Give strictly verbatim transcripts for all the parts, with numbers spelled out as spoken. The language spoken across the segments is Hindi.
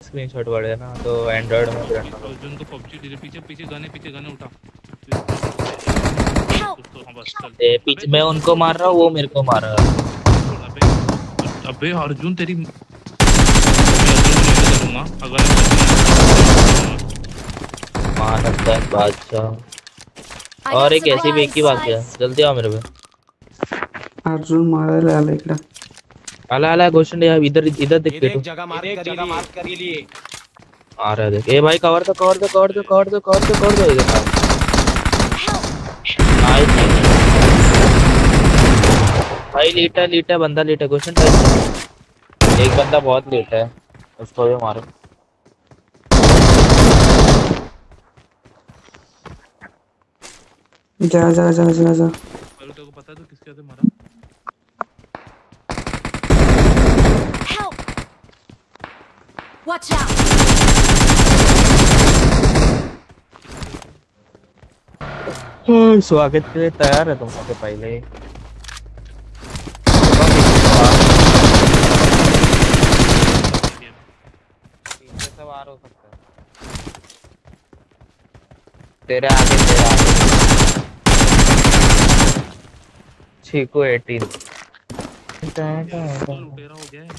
स्क्रीनशॉट वाले ना तो एंड्रॉइड में भी रखना। अर्जुन को पबजी डीजे पीछे पीछे गाने पीछे गाने उठा तो हाँ बस चल। ए, पीछे मैं उनको मार रहा हूँ, वो मेरे को मार रहा है। अबे अबे अर्जुन तेरी मैं अर्जुन को नहीं करूँगा अगर मानस का बादशाह और एक ऐसी भी की बात है। जल्दी आओ मेरे पे। अर्जुन मारा ले आले इकडे आला आला क्वेश्चन यार इधर इधर देख के एक जगह मार्क कर जगह मार्क कर लिए आ रहा है देख। ए भाई कवर दो कवर दो कवर दो कवर दो कवर दो कवर दो इधर नाइस भाई। लीट है लीट है बंदा लीट है क्वेश्चन टाइप। एक बंदा बहुत लीट है उसको भी मारो। जा जा जा जा जा अरे तेरे को पता है तो किसके हाथ मारा Watch out! स्वागत के लिए तैयार है तुम सबसे पहले। सवार हो सकता है तेरे आगे तेरे आगे छीको अठारह लुटेरा हो गया है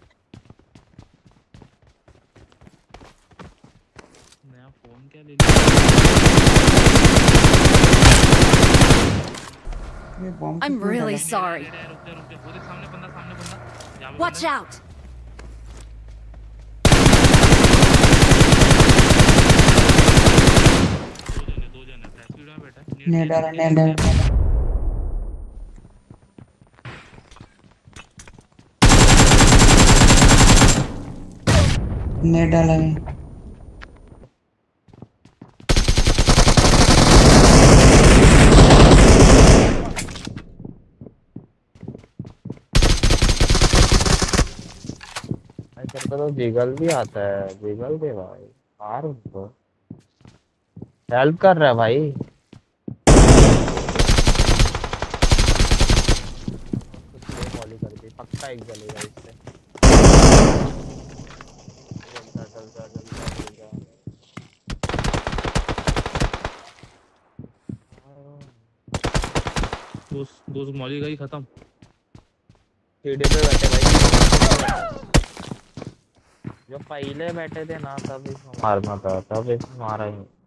नया फोन क्या ले लिया। I'm really sorry. रुक जा रुक जा पूरे सामने बंदा सामने बंदा Watch out! दो जने टैक्सी में बैठा ने डर ने डर ने डाला है। तेरे को तो जिगल भी आता है। जिगल दे भाई मार उनको। हेल्प कर रहा है भाई। वॉली कर दी पक्का एक जलेगा इससे। जल्दा जल्दा जल्दा जल्दा दोस्त दोस्त मौली का ही खत्म सीढ़ी पे बैठे भाई। जो पहले बैठे थे ना तब इसमें मारना था तब इसमें मारा ही।